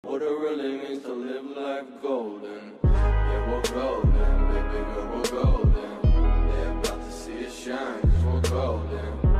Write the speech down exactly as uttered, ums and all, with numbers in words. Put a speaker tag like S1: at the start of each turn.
S1: What it really means to live life golden. Yeah, we're golden, baby girl, we're golden. They're about to see us shine, 'cause we're golden.